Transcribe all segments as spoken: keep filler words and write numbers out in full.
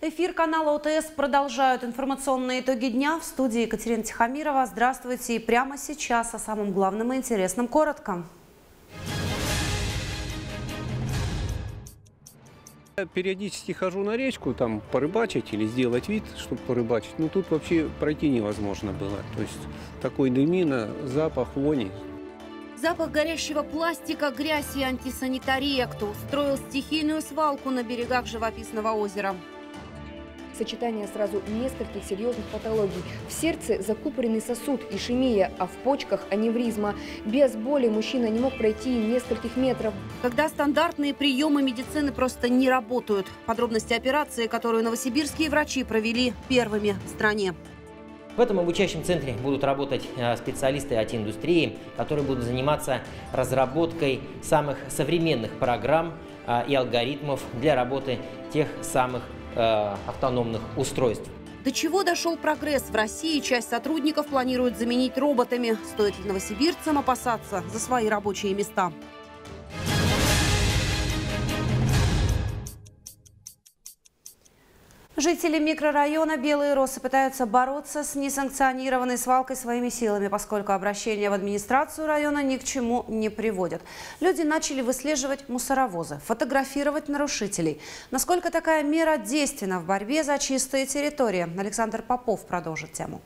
Эфир канала ОТС продолжают информационные итоги дня. В студии Екатерина Тихомирова. Здравствуйте. И прямо сейчас о самом главном и интересном коротко. Я периодически хожу на речку, там порыбачить или сделать вид, чтобы порыбачить. Но тут вообще пройти невозможно было. То есть такой дымина, запах, вони. Запах горящего пластика, грязь и антисанитария. Кто устроил стихийную свалку на берегах живописного озера? Сочетание сразу нескольких серьезных патологий. В сердце закупоренный сосуд, ишемия, а в почках аневризма. Без боли мужчина не мог пройти нескольких метров. Когда стандартные приемы медицины просто не работают. Подробности операции, которую новосибирские врачи провели первыми в стране. В этом обучающем центре будут работать специалисты ай ти-индустрии, которые будут заниматься разработкой самых современных программ и алгоритмов для работы тех самых автономных устройств. До чего дошел прогресс? В России часть сотрудников планируют заменить роботами. Стоит ли новосибирцам опасаться за свои рабочие места? Жители микрорайона Белые Росы пытаются бороться с несанкционированной свалкой своими силами, поскольку обращения в администрацию района ни к чему не приводят. Люди начали выслеживать мусоровозы, фотографировать нарушителей. Насколько такая мера действенна в борьбе за чистые территории? Александр Попов продолжит тему.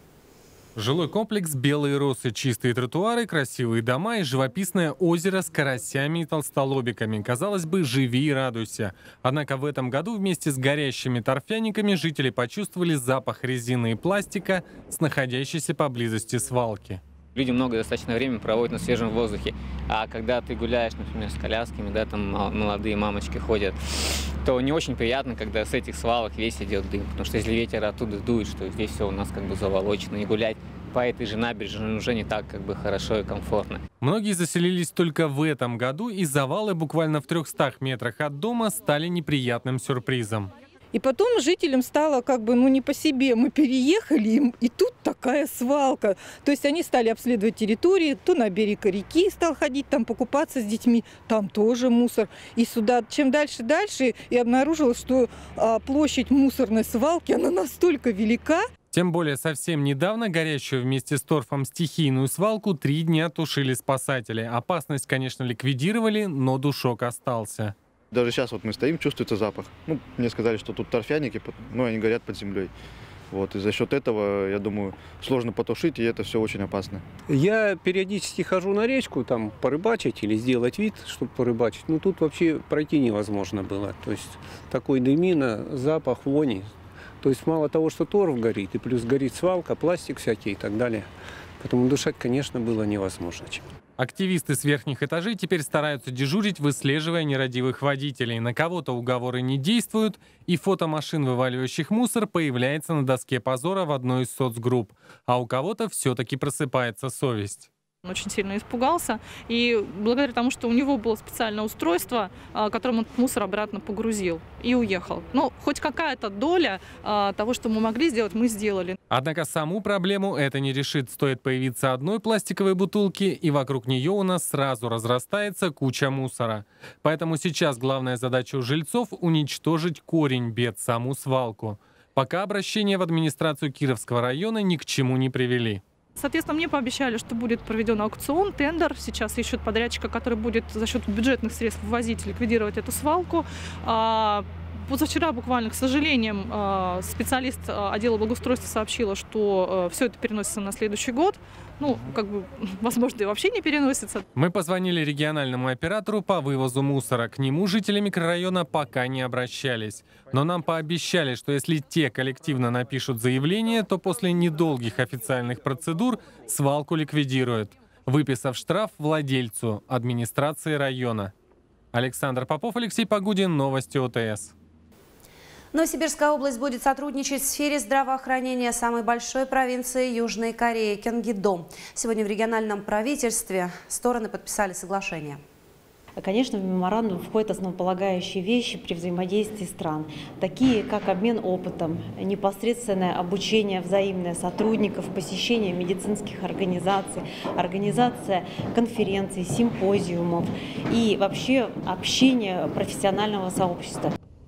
Жилой комплекс «Белые Росы», чистые тротуары, красивые дома и живописное озеро с карасями и толстолобиками. Казалось бы, живи и радуйся. Однако в этом году вместе с горящими торфяниками жители почувствовали запах резины и пластика с находящейся поблизости свалки. Люди много достаточно времени проводят на свежем воздухе. А когда ты гуляешь, например, с колясками, да, там молодые мамочки ходят, то не очень приятно, когда с этих свалок весь идет дым. Потому что если ветер оттуда дует, что здесь все у нас как бы заволочено, и гулять по этой же набережной уже не так как бы хорошо и комфортно. Многие заселились только в этом году, и завалы буквально в трехстах метрах от дома стали неприятным сюрпризом. И потом жителям стало как бы, ну, не по себе. Мы переехали, и тут такая свалка. То есть они стали обследовать территории, то на берег реки стал ходить, там покупаться с детьми, там тоже мусор. И сюда, чем дальше, дальше, и обнаружилось, что а, площадь мусорной свалки, она настолько велика. Тем более совсем недавно горящую вместе с торфом стихийную свалку три дня тушили спасатели. Опасность, конечно, ликвидировали, но душок остался. Даже сейчас вот мы стоим, чувствуется запах. Ну, мне сказали, что тут торфяники, ну, они горят под землей. Вот, и за счет этого, я думаю, сложно потушить, и это все очень опасно. Я периодически хожу на речку, там порыбачить или сделать вид, чтобы порыбачить. Но тут вообще пройти невозможно было. То есть такой дымина, запах, вони. То есть мало того, что торф горит, и плюс горит свалка, пластик всякий и так далее. Поэтому дышать, конечно, было невозможно. Активисты с верхних этажей теперь стараются дежурить, выслеживая нерадивых водителей. На кого-то уговоры не действуют, и фото машин, вываливающих мусор, появляется на доске позора в одной из соцгрупп. А у кого-то все-таки просыпается совесть. Он очень сильно испугался, и благодаря тому, что у него было специальное устройство, которым он мусор обратно погрузил и уехал. Ну, хоть какая-то доля того, что мы могли сделать, мы сделали. Однако саму проблему это не решит. Стоит появиться одной пластиковой бутылки, и вокруг нее у нас сразу разрастается куча мусора. Поэтому сейчас главная задача у жильцов — уничтожить корень бед, саму свалку. Пока обращения в администрацию Кировского района ни к чему не привели. Соответственно, мне пообещали, что будет проведен аукцион, тендер. Сейчас ищут подрядчика, который будет за счет бюджетных средств ввозить, ликвидировать эту свалку. Позавчера буквально, к сожалению, специалист отдела благоустройства сообщила, что все это переносится на следующий год. Ну, как бы, возможно, и вообще не переносится. Мы позвонили региональному оператору по вывозу мусора. К нему жители микрорайона пока не обращались. Но нам пообещали, что если те коллективно напишут заявление, то после недолгих официальных процедур свалку ликвидируют, выписав штраф владельцу, администрации района. Александр Попов, Алексей Погудин, новости ОТС. Новосибирская область будет сотрудничать в сфере здравоохранения самой большой провинции Южной Кореи – Кёнгидо. Сегодня в региональном правительстве стороны подписали соглашение. Конечно, в меморандум входят основополагающие вещи при взаимодействии стран, такие как обмен опытом, непосредственное обучение взаимное сотрудников, посещение медицинских организаций, организация конференций, симпозиумов и вообще общение профессионального сообщества.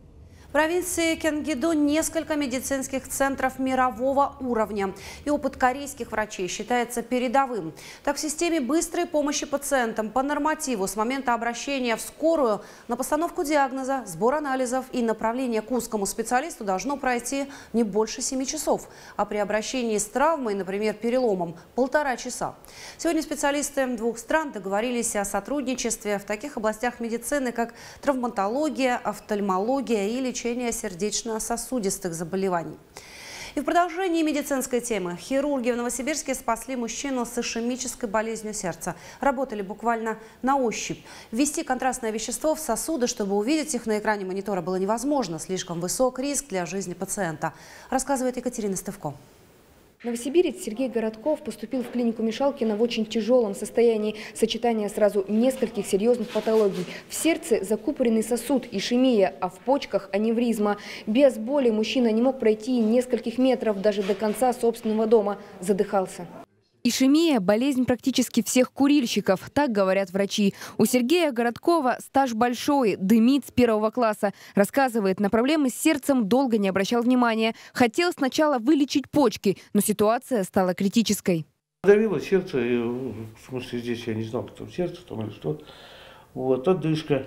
В провинции Кенгидо несколько медицинских центров мирового уровня. И опыт корейских врачей считается передовым. Так, в системе быстрой помощи пациентам по нормативу с момента обращения в скорую на постановку диагноза, сбор анализов и направление к узкому специалисту должно пройти не больше семи часов. А при обращении с травмой, например, переломом, полтора часа. Сегодня специалисты двух стран договорились о сотрудничестве в таких областях медицины, как травматология, офтальмология и лечение сердечно-сосудистых заболеваний. И в продолжении медицинской темы хирурги в Новосибирске спасли мужчину с ишемической болезнью сердца. Работали буквально на ощупь. Ввести контрастное вещество в сосуды, чтобы увидеть их на экране монитора, было невозможно. Слишком высок риск для жизни пациента, рассказывает Екатерина Стывко. Новосибирец Сергей Городков поступил в клинику Мишалкина в очень тяжелом состоянии. Сочетание сразу нескольких серьезных патологий. В сердце закупоренный сосуд, ишемия, а в почках аневризма. Без боли мужчина не мог пройти нескольких метров даже до конца собственного дома. Задыхался. Ишемия – болезнь практически всех курильщиков, так говорят врачи. У Сергея Городкова стаж большой, дымит с первого класса. Рассказывает, на проблемы с сердцем долго не обращал внимания. Хотел сначала вылечить почки, но ситуация стала критической. Давило сердце, в смысле здесь я не знал, кто там сердце там или что. Вот, одышка.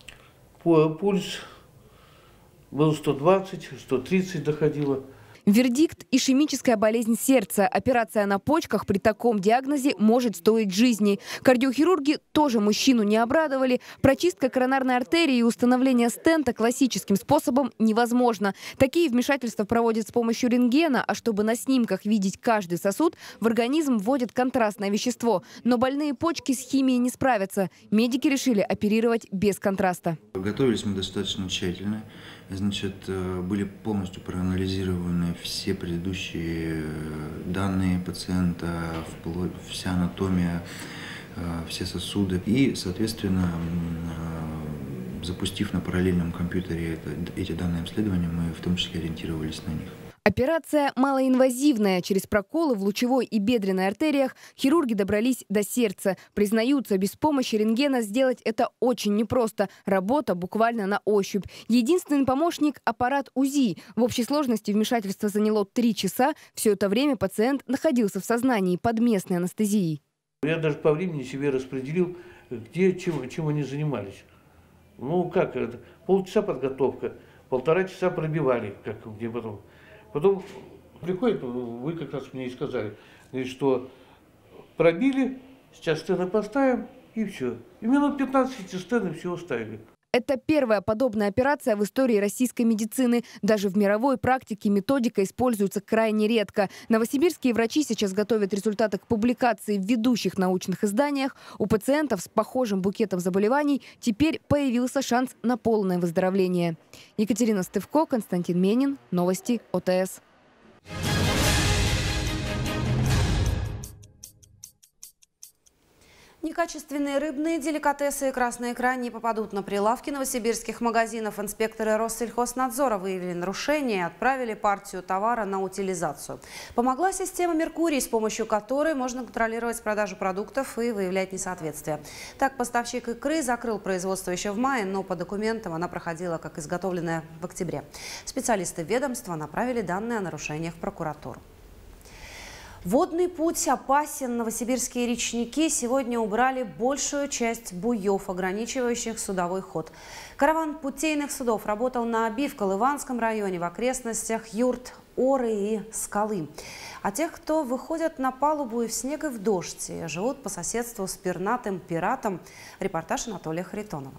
Пульс был сто двадцать, сто тридцать доходило. Вердикт – ишемическая болезнь сердца. Операция на почках при таком диагнозе может стоить жизни. Кардиохирурги тоже мужчину не обрадовали. Прочистка коронарной артерии и установление стента классическим способом невозможно. Такие вмешательства проводят с помощью рентгена, а чтобы на снимках видеть каждый сосуд, в организм вводят контрастное вещество. Но больные почки с химией не справятся. Медики решили оперировать без контраста. Готовились мы достаточно тщательно. Значит, были полностью проанализированы все предыдущие данные пациента, вся анатомия, все сосуды. И, соответственно, запустив на параллельном компьютере эти данные обследования, мы в том числе ориентировались на них. Операция малоинвазивная. Через проколы в лучевой и бедренной артериях хирурги добрались до сердца. Признаются, без помощи рентгена сделать это очень непросто. Работа буквально на ощупь. Единственный помощник – аппарат УЗИ. В общей сложности вмешательство заняло три часа. Все это время пациент находился в сознании под местной анестезией. Я даже по времени себе распределил, где, чем, чем они занимались. Ну как, полчаса подготовка, полтора часа пробивали, как где потом. Потом приходит, вы как раз мне и сказали, что пробили, сейчас стены поставим, и все. И минут пятнадцать эти стены все уставили. Это первая подобная операция в истории российской медицины. Даже в мировой практике методика используется крайне редко. Новосибирские врачи сейчас готовят результаты к публикации в ведущих научных изданиях. У пациентов с похожим букетом заболеваний теперь появился шанс на полное выздоровление. Екатерина Стывко, Константин Менин. Новости ОТС. Некачественные рыбные деликатесы и красная икра не попадут на прилавки новосибирских магазинов. Инспекторы Россельхознадзора выявили нарушения и отправили партию товара на утилизацию. Помогла система «Меркурий», с помощью которой можно контролировать продажу продуктов и выявлять несоответствия. Так, поставщик икры закрыл производство еще в мае, но по документам она проходила как изготовленная в октябре. Специалисты ведомства направили данные о нарушениях в прокуратуру. Водный путь опасен. Новосибирские речники сегодня убрали большую часть буев, ограничивающих судовой ход. Караван путейных судов работал на Оби в Колыванском районе, в окрестностях юрт Оры и Скалы. А тех, кто выходят на палубу и в снег, и в дождь, и живут по соседству с пернатым пиратом, репортаж Анатолия Харитонова.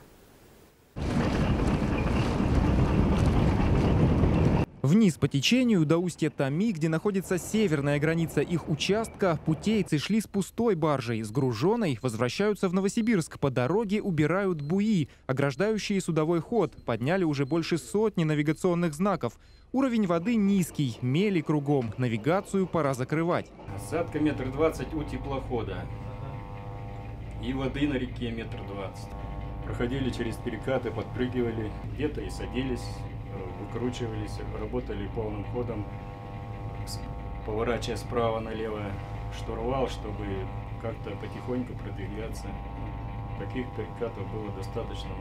Вниз по течению до устья Томи, где находится северная граница их участка, путейцы шли с пустой баржей. С груженной возвращаются в Новосибирск. По дороге убирают буи, ограждающие судовой ход. Подняли уже больше сотни навигационных знаков. Уровень воды низкий, мели кругом. Навигацию пора закрывать. Осадка метр двадцать у теплохода. И воды на реке метр двадцать. Проходили через перекаты, подпрыгивали, где-то и садились. Выкручивались, работали полным ходом, поворачивая справа налево штурвал, чтобы как-то потихоньку продвигаться. Таких перекатов было достаточно много.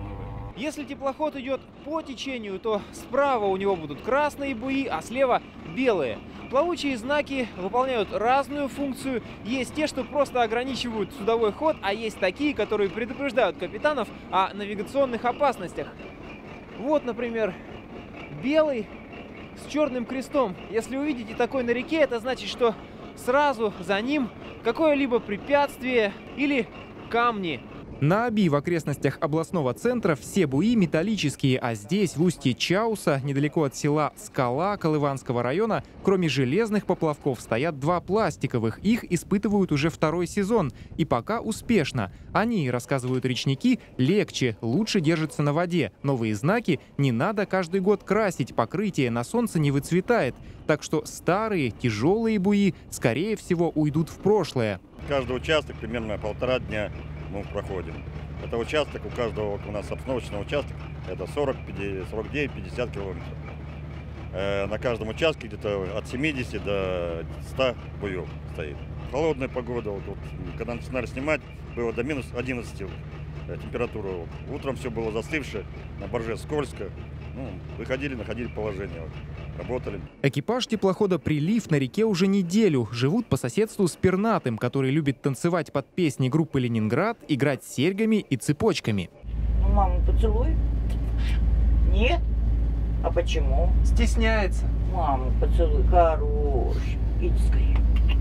Если теплоход идет по течению, то справа у него будут красные буи, а слева белые. Плавучие знаки выполняют разную функцию. Есть те, что просто ограничивают судовой ход, а есть такие, которые предупреждают капитанов о навигационных опасностях. Вот, например, белый с черным крестом. Если увидите такой на реке, это значит, что сразу за ним какое-либо препятствие или камни. На Оби в окрестностях областного центра все буи металлические, а здесь, в устье Чауса, недалеко от села Скала Колыванского района, кроме железных поплавков, стоят два пластиковых. Их испытывают уже второй сезон. И пока успешно. Они, рассказывают речники, легче, лучше держатся на воде. Новые знаки не надо каждый год красить, покрытие на солнце не выцветает. Так что старые, тяжелые буи, скорее всего, уйдут в прошлое. Каждый участок примерно полтора дня мы проходим. Это участок, у каждого у нас обстановочный участок, это сорок, сорок девять, пятьдесят километров. Э, на каждом участке где-то от семидесяти до ста буев стоит. Холодная погода, вот, вот, когда начинали снимать, было до минус одиннадцати э, температура. Вот. Утром все было застывшее, на барже скользко. Ну, выходили, находили положение, вот, работали. Экипаж теплохода «Прилив» на реке уже неделю. Живут по соседству с пернатым, который любит танцевать под песни группы «Ленинград», играть с серьгами и цепочками. Ну, маму поцелуй. Нет? А почему? Стесняется. Маму поцелуй, хорош. Иди скорее.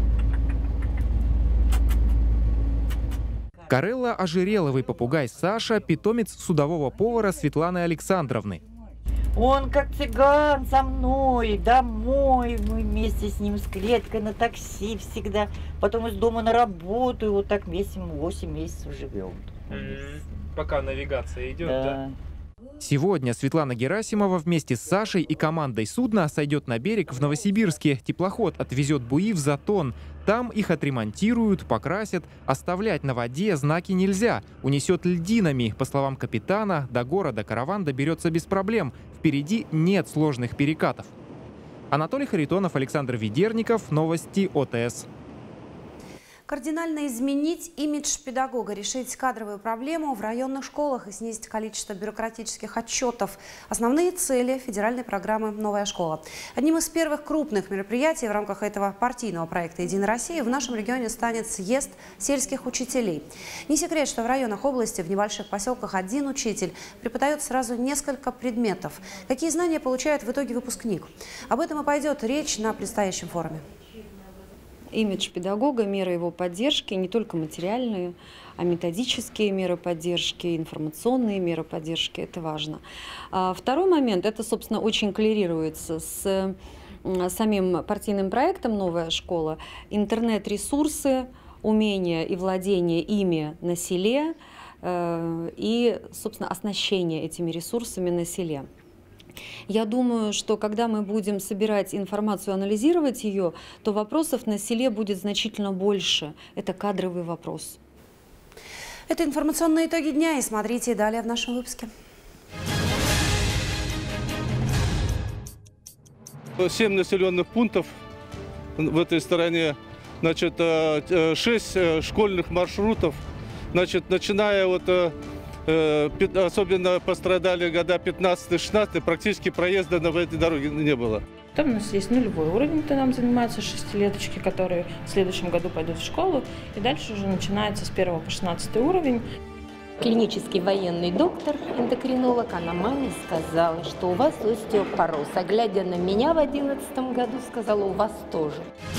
Карелла ожереловый попугай Саша – питомец судового повара Светланы Александровны. Он как цыган со мной, домой, мы вместе с ним с клеткой на такси всегда. Потом из дома на работу, и вот так вместе восемь месяцев живем. Mm-hmm. Пока навигация идет, да. да? Сегодня Светлана Герасимова вместе с Сашей и командой судна сойдет на берег в Новосибирске. Теплоход отвезет буи в Затон. Там их отремонтируют, покрасят. Оставлять на воде знаки нельзя. Унесет льдинами. По словам капитана, до города караван доберется без проблем. Впереди нет сложных перекатов. Анатолий Харитонов, Александр Ведерников. Новости ОТС. Кардинально изменить имидж педагога, решить кадровую проблему в районных школах и снизить количество бюрократических отчетов. Основные цели федеральной программы «Новая школа». Одним из первых крупных мероприятий в рамках этого партийного проекта «Единая Россия» в нашем регионе станет съезд сельских учителей. Не секрет, что в районах области, в небольших поселках один учитель преподает сразу несколько предметов. Какие знания получает в итоге выпускник? Об этом и пойдет речь на предстоящем форуме. Имидж педагога, меры его поддержки, не только материальные, а методические меры поддержки, информационные меры поддержки, это важно. А второй момент, это, собственно, очень коррелируется с самим партийным проектом «Новая школа». Интернет-ресурсы, умение и владение ими на селе и, собственно, оснащение этими ресурсами на селе. Я думаю, что когда мы будем собирать информацию, анализировать ее, то вопросов на селе будет значительно больше. Это кадровый вопрос. Это информационные итоги дня, и смотрите далее в нашем выпуске. Семь населенных пунктов в этой стороне, значит, шесть школьных маршрутов, значит, начиная вот... Особенно пострадали года пятнадцатый-шестнадцатый, практически проезда на этой дороге не было. Там у нас есть нулевой уровень, где нам занимаются шестилеточки, которые в следующем году пойдут в школу. И дальше уже начинается с первого по шестнадцатый уровень. Клинический военный доктор, эндокринолог, она маме сказала, что у вас остеопороз. А глядя на меня в одиннадцатом году, сказала, у вас тоже.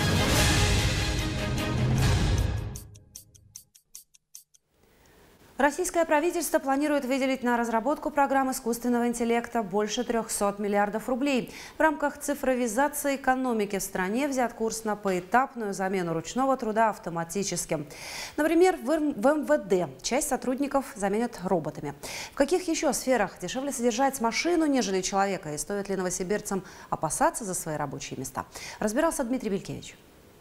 Российское правительство планирует выделить на разработку программ искусственного интеллекта больше трёхсот миллиардов рублей. В рамках цифровизации экономики в стране взят курс на поэтапную замену ручного труда автоматическим. Например, в эм вэ дэ часть сотрудников заменят роботами. В каких еще сферах дешевле содержать машину, нежели человека? И стоит ли новосибирцам опасаться за свои рабочие места? Разбирался Дмитрий Белькевич.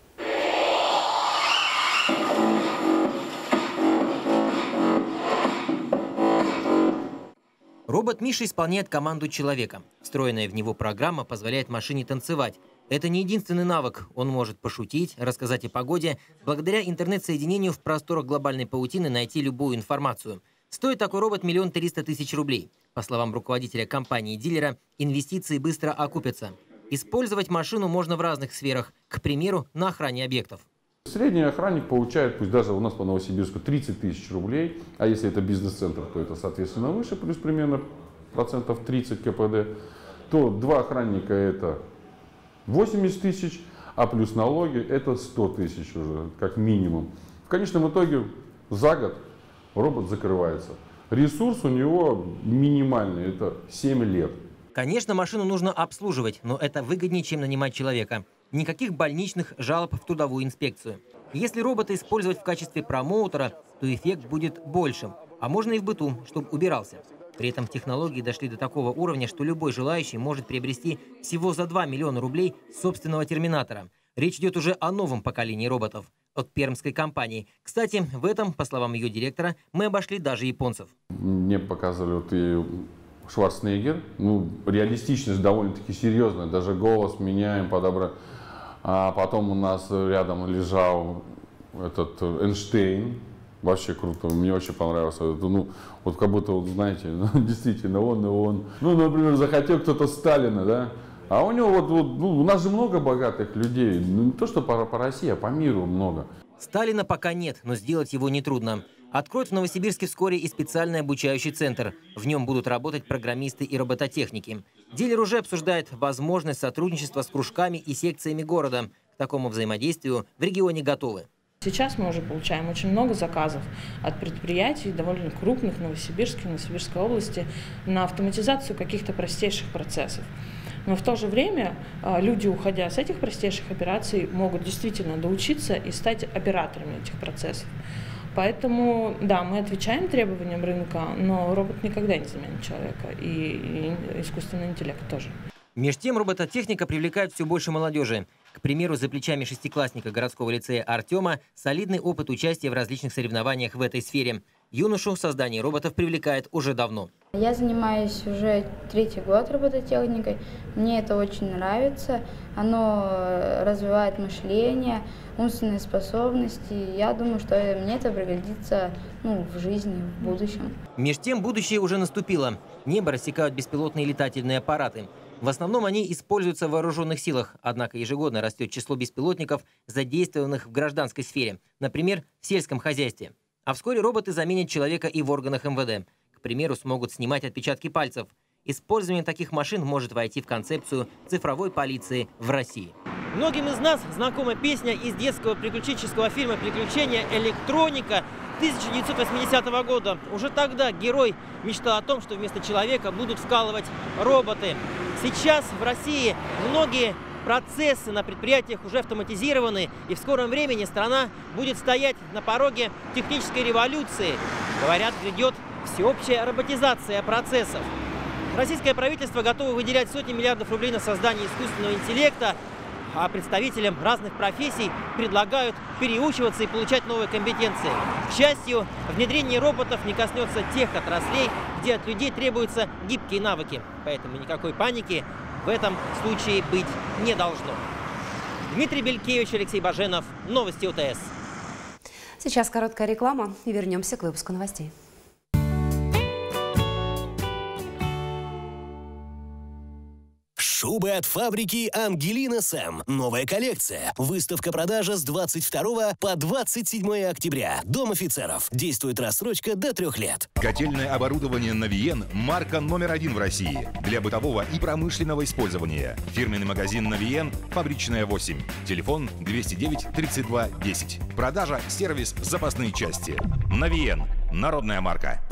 Робот Миша исполняет команду человека. Встроенная в него программа позволяет машине танцевать. Это не единственный навык. Он может пошутить, рассказать о погоде, благодаря интернет-соединению в просторах глобальной паутины найти любую информацию. Стоит такой робот миллион триста тысяч рублей. По словам руководителя компании-дилера, инвестиции быстро окупятся. Использовать машину можно в разных сферах, к примеру, на охране объектов. Средний охранник получает, пусть даже у нас по Новосибирску, тридцать тысяч рублей, а если это бизнес-центр, то это соответственно выше, плюс примерно процентов тридцать ка пэ дэ, то два охранника это восемьдесят тысяч, а плюс налоги это сто тысяч уже, как минимум. В конечном итоге за год робот закрывается. Ресурс у него минимальный, это семь лет. Конечно, машину нужно обслуживать, но это выгоднее, чем нанимать человека. Никаких больничных жалоб в трудовую инспекцию. Если робота использовать в качестве промоутера, то эффект будет большим. А можно и в быту, чтобы убирался. При этом технологии дошли до такого уровня, что любой желающий может приобрести всего за два миллиона рублей собственного терминатора. Речь идет уже о новом поколении роботов от пермской компании. Кстати, в этом, по словам ее директора, мы обошли даже японцев. Мне показывали вот и Шварценеггер. Ну, реалистичность довольно-таки серьезная. Даже голос меняем, подобрать. А потом у нас рядом лежал этот Эйнштейн. Вообще круто. Мне очень понравился. Ну, вот как будто, вот, знаете, действительно, он и он. Ну, например, захотел кто-то Сталина, да? А у него вот, вот ну, у нас же много богатых людей. Ну, не то, что по, по России, а по миру много. Сталина пока нет, но сделать его нетрудно. Откроют в Новосибирске вскоре и специальный обучающий центр. В нем будут работать программисты и робототехники. Дилер уже обсуждает возможность сотрудничества с кружками и секциями города. К такому взаимодействию в регионе готовы. Сейчас мы уже получаем очень много заказов от предприятий, довольно крупных, в Новосибирске, Новосибирской области, на автоматизацию каких-то простейших процессов. Но в то же время люди, уходя с этих простейших операций, могут действительно доучиться и стать операторами этих процессов. Поэтому, да, мы отвечаем требованиям рынка, но робот никогда не заменит человека, и искусственный интеллект тоже. Меж тем робототехника привлекает все больше молодежи. К примеру, за плечами шестиклассника городского лицея Артема солидный опыт участия в различных соревнованиях в этой сфере. Юношу создание роботов привлекает уже давно. Я занимаюсь уже третий год робототехникой. Мне это очень нравится. Оно развивает мышление, умственные способности. Я думаю, что мне это пригодится ну, в жизни, в будущем. Меж тем будущее уже наступило. Небо рассекают беспилотные летательные аппараты. В основном они используются в вооруженных силах, однако ежегодно растет число беспилотников, задействованных в гражданской сфере, например, в сельском хозяйстве. А вскоре роботы заменят человека и в органах эм вэ дэ. К примеру, смогут снимать отпечатки пальцев. Использование таких машин может войти в концепцию цифровой полиции в России. Многим из нас знакома песня из детского приключенческого фильма «Приключения электроника» тысяча девятьсот восьмидесятого года. Уже тогда герой мечтал о том, что вместо человека будут вкалывать роботы. Сейчас в России многие процессы на предприятиях уже автоматизированы, и в скором времени страна будет стоять на пороге технической революции. Говорят, грядет всеобщая роботизация процессов. Российское правительство готово выделять сотни миллиардов рублей на создание искусственного интеллекта, а представителям разных профессий предлагают переучиваться и получать новые компетенции. К счастью, внедрение роботов не коснется тех отраслей, где от людей требуются гибкие навыки. Поэтому никакой паники в этом случае быть не должно. Дмитрий Белькевич, Алексей Баженов. Новости о тэ эс. Сейчас короткая реклама и вернемся к выпуску новостей. Шубы от фабрики Ангелина Сэм. Новая коллекция. Выставка-продажа с двадцать второго по двадцать седьмое октября. Дом офицеров. Действует рассрочка до трех лет. Котельное оборудование «Навиен» – марка номер один в России. Для бытового и промышленного использования. Фирменный магазин «Навиен», фабричная восемь. Телефон двести девять тридцать два десять. Продажа, сервис, запасные части. «Навиен» – народная марка.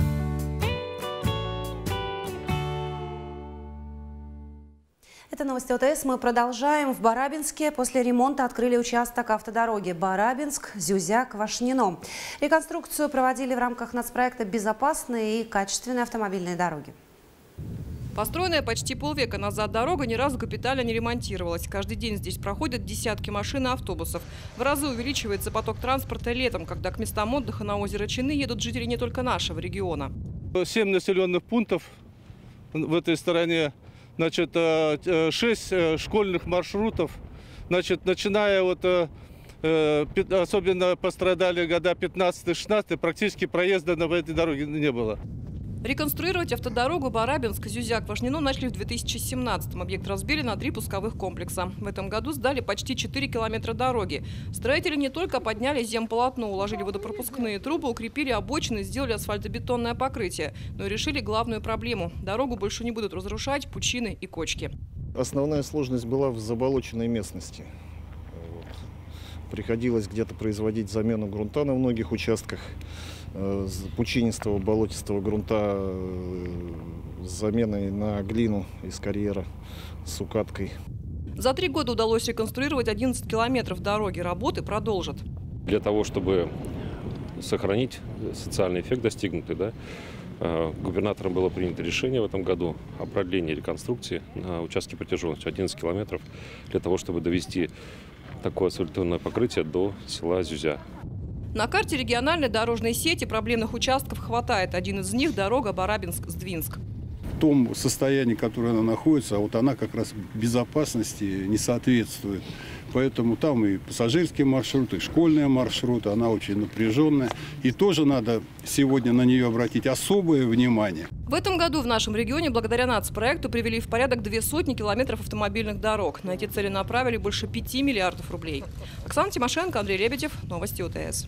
Это новости о тэ эс. Мы продолжаем. В Барабинске после ремонта открыли участок автодороги Барабинск-Зюзяк-Вашнино. Реконструкцию проводили в рамках нацпроекта «Безопасные и качественные автомобильные дороги». Построенная почти полвека назад дорога ни разу капитально не ремонтировалась. Каждый день здесь проходят десятки машин и автобусов. В разы увеличивается поток транспорта летом, когда к местам отдыха на озеро Чины едут жители не только нашего региона. Семь населенных пунктов в этой стороне. Значит, шесть школьных маршрутов, значит, начиная от э, особенно пострадали года пятнадцатый-шестнадцатый, практически проезда на этой дороге не было. Реконструировать автодорогу Барабинск-Зюзяк-Важнино начали в две тысячи семнадцатом. Объект разбили на три пусковых комплекса. В этом году сдали почти четыре километра дороги. Строители не только подняли земполотно, уложили водопропускные трубы, укрепили обочины, сделали асфальтобетонное покрытие, но и решили главную проблему. Дорогу больше не будут разрушать пучины и кочки. Основная сложность была в заболоченной местности. Вот. Приходилось где-то производить замену грунта на многих участках. Пучинистого, болотистого грунта с заменой на глину из карьера с укаткой. За три года удалось реконструировать одиннадцать километров дороги. Работы продолжат. Для того, чтобы сохранить социальный эффект достигнутый, да, губернатором было принято решение в этом году о продлении реконструкции на участке протяженностью одиннадцать километров, для того, чтобы довести такое асфальтное покрытие до села Зюзя. На карте региональной дорожной сети проблемных участков хватает. Один из них – дорога Барабинск-Сдвинск. В том состоянии, в котором она находится, вот она как раз безопасности не соответствует. Поэтому там и пассажирские маршруты, и школьные маршруты, она очень напряженная. И тоже надо сегодня на нее обратить особое внимание. В этом году в нашем регионе благодаря нацпроекту привели в порядок две сотни километров автомобильных дорог. На эти цели направили больше пяти миллиардов рублей. Оксана Тимошенко, Андрей Лебедев, Новости ОТС.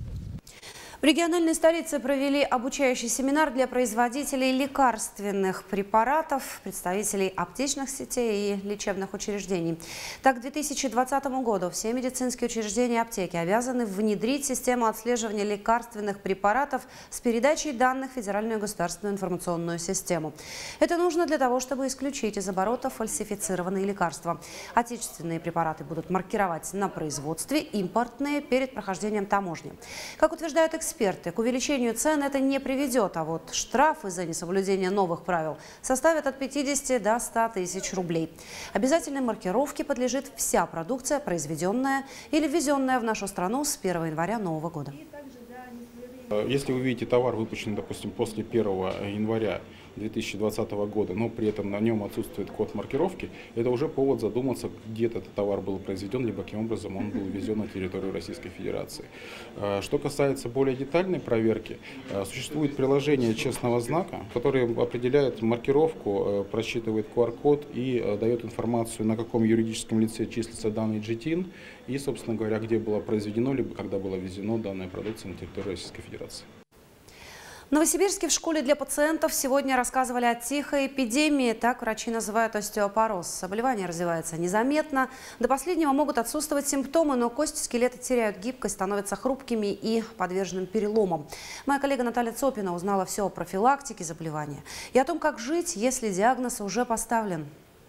В региональной столице провели обучающий семинар для производителей лекарственных препаратов, представителей аптечных сетей и лечебных учреждений. Так, к две тысячи двадцатому году все медицинские учреждения и аптеки обязаны внедрить систему отслеживания лекарственных препаратов с передачей данных в Федеральную государственную информационную систему. Это нужно для того, чтобы исключить из оборота фальсифицированные лекарства. Отечественные препараты будут маркировать на производстве, импортные перед прохождением таможни. Как утверждают эксперты, Эксперты, к увеличению цен это не приведет, а вот штрафы за несоблюдение новых правил составят от пятидесяти до ста тысяч рублей. Обязательной маркировке подлежит вся продукция, произведенная или ввезенная в нашу страну с первого января нового года. Если вы видите товар, выпущенный, допустим, после первого января две тысячи двадцатого года, но при этом на нем отсутствует код маркировки, это уже повод задуматься, где этот товар был произведен, либо каким образом он был ввезен на территорию Российской Федерации. Что касается более детальной проверки, существует приложение честного знака, которое определяет маркировку, просчитывает ку ар код и дает информацию, на каком юридическом лице числится данный джи ти ин и, собственно говоря, где было произведено, либо когда было ввезено данная продукция на территорию Российской Федерации. В Новосибирске в школе для пациентов сегодня рассказывали о тихой эпидемии. Так врачи называют остеопороз. Заболевание развивается незаметно. До последнего могут отсутствовать симптомы, но кости скелета теряют гибкость, становятся хрупкими и подверженным переломам. Моя коллега Наталья Цопина узнала все о профилактике заболевания и о том, как жить, если диагноз уже поставлен.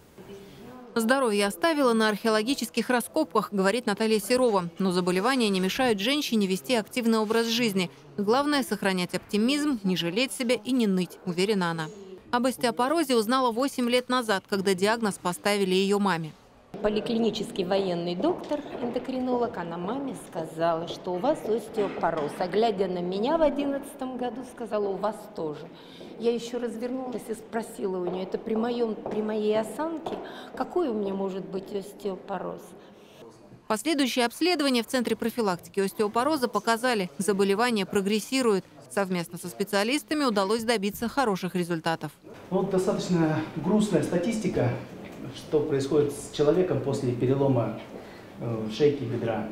Здоровье оставила на археологических раскопках, говорит Наталья Серова. Но заболевания не мешают женщине вести активный образ жизни. Главное – сохранять оптимизм, не жалеть себя и не ныть, уверена она. Об остеопорозе узнала восемь лет назад, когда диагноз поставили ее маме. Поликлинический военный доктор, эндокринолог, она маме сказала, что у вас остеопороз. А глядя на меня в одиннадцатом году, сказала, у вас тоже. Я еще развернулась и спросила у нее, это при, моем, при моей осанке, какой у меня может быть остеопороз? Последующие обследования в Центре профилактики остеопороза показали, заболевание прогрессирует. Совместно со специалистами удалось добиться хороших результатов. Вот достаточно грустная статистика, что происходит с человеком после перелома шейки бедра.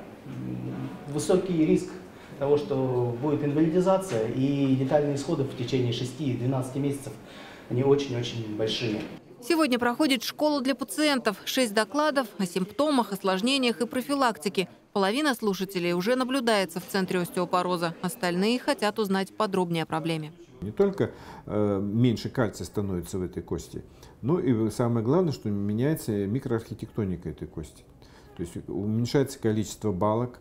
Высокий риск того, что будет инвалидизация, и летальные исходы в течение шести-двенадцати месяцев, они очень-очень большие. Сегодня проходит школа для пациентов. Шесть докладов о симптомах, осложнениях и профилактике. Половина слушателей уже наблюдается в Центре остеопороза. Остальные хотят узнать подробнее о проблеме. Не только э, меньше кальция становится в этой кости, но и самое главное, что меняется микроархитектоника этой кости. То есть уменьшается количество балок,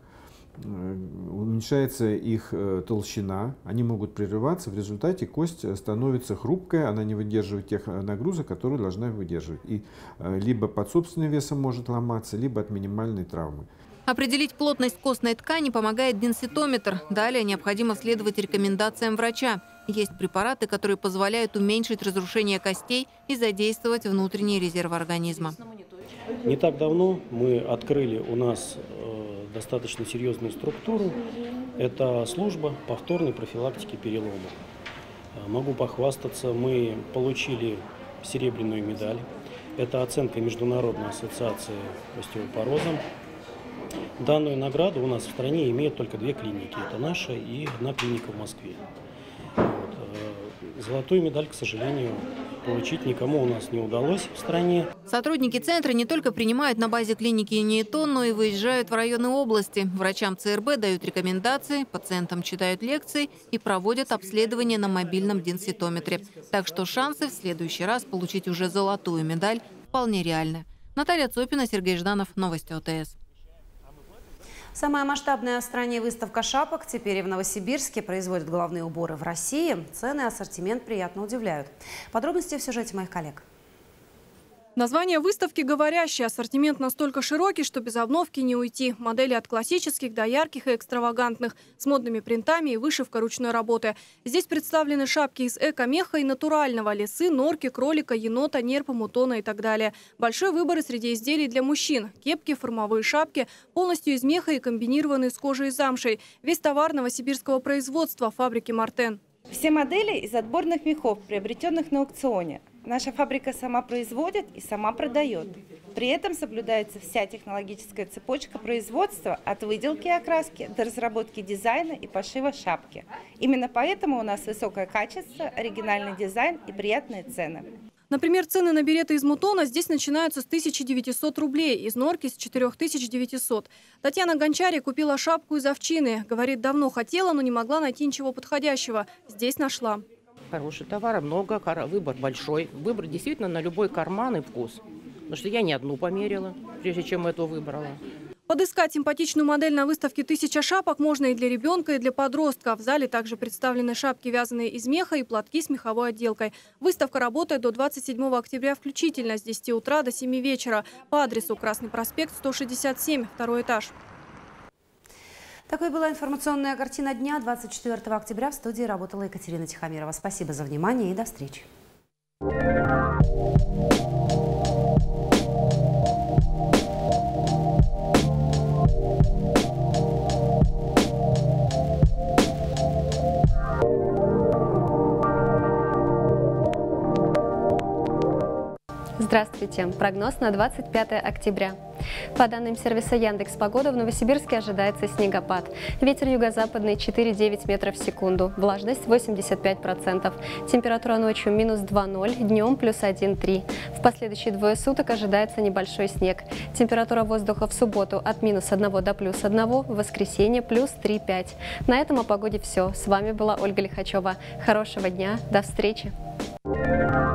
уменьшается их толщина, они могут прерываться, в результате кость становится хрупкая, она не выдерживает тех нагрузок, которые должна выдерживать. И либо под собственным весом может ломаться, либо от минимальной травмы. Определить плотность костной ткани помогает денситометр. Далее необходимо следовать рекомендациям врача. Есть препараты, которые позволяют уменьшить разрушение костей и задействовать внутренние резервы организма. Не так давно мы открыли у нас достаточно серьезную структуру. Это служба повторной профилактики перелома. Могу похвастаться, мы получили серебряную медаль. Это оценка Международной ассоциации остеопороза. Данную награду у нас в стране имеют только две клиники. Это наша и одна клиника в Москве. Вот. Золотую медаль, к сожалению, получить никому у нас не удалось в стране. Сотрудники центра не только принимают на базе клиники НИЭТОН, но и выезжают в районы области. Врачам ЦРБ дают рекомендации, пациентам читают лекции и проводят обследование на мобильном денситометре. Так что шансы в следующий раз получить уже золотую медаль вполне реальны. Наталья Цопина, Сергей Жданов, Новости ОТС. Самая масштабная в стране выставка шапок теперь и в Новосибирске. Производят головные уборы в России. Цены и ассортимент приятно удивляют. Подробности в сюжете моих коллег. Название выставки говорящее. Ассортимент настолько широкий, что без обновки не уйти. Модели от классических до ярких и экстравагантных, с модными принтами и вышивкой ручной работы. Здесь представлены шапки из эко-меха и натурального: лисы, норки, кролика, енота, нерпа, мутона и так далее. Большой выбор среди изделий для мужчин. Кепки, формовые шапки, полностью из меха и комбинированные с кожей и замшей. Весь товар новосибирского производства фабрики «Мартен». Все модели из отборных мехов, приобретенных на аукционе. Наша фабрика сама производит и сама продает. При этом соблюдается вся технологическая цепочка производства от выделки и окраски до разработки дизайна и пошива шапки. Именно поэтому у нас высокое качество, оригинальный дизайн и приятные цены. Например, цены на береты из мутона здесь начинаются с тысячи девятисот рублей, из норки с четырёх тысяч девятисот. Татьяна Гончарь купила шапку из овчины. Говорит, давно хотела, но не могла найти ничего подходящего. Здесь нашла. Хороший товар, много, выбор большой. Выбор действительно на любой карман и вкус. Потому что я не одну померила, прежде чем эту выбрала. Подыскать симпатичную модель на выставке «Тысяча шапок» можно и для ребенка, и для подростка. В зале также представлены шапки, вязаные из меха, и платки с меховой отделкой. Выставка работает до двадцать седьмого октября включительно, с десяти утра до семи вечера. По адресу Красный проспект, сто шестьдесят семь, второй этаж. Такой была информационная картина дня. двадцать четвёртого октября в студии работала Екатерина Тихомирова. Спасибо за внимание и до встречи. Здравствуйте. Прогноз на двадцать пятое октября. По данным сервиса Яндекс.Погода, в Новосибирске ожидается снегопад. Ветер юго-западный четыре-девять метров в секунду. Влажность восемьдесят пять процентов. Температура ночью минус два ноль, днем плюс один-три. В последующие двое суток ожидается небольшой снег. Температура воздуха в субботу от минус одного до плюс одного, в воскресенье плюс три-пять. На этом о погоде все. С вами была Ольга Лихачева. Хорошего дня. До встречи.